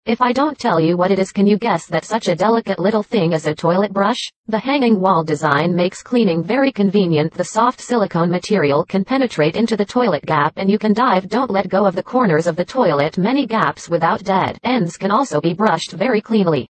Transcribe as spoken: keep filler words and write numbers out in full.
If I don't tell you what it is, can you guess that such a delicate little thing as a toilet brush? The hanging wall design makes cleaning very convenient. The soft silicone material can penetrate into the toilet gap and you can dive. Don't let go of the corners of the toilet. Many gaps without dead ends can also be brushed very cleanly.